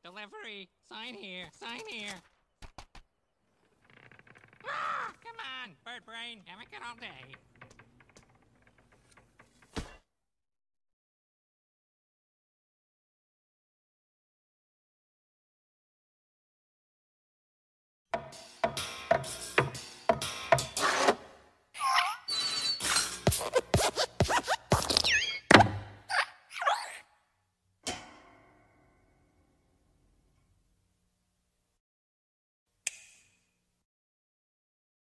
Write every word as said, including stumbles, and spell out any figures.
Delivery. Sign here. Sign here. Ah! Come on, bird brain. Haven't got all day.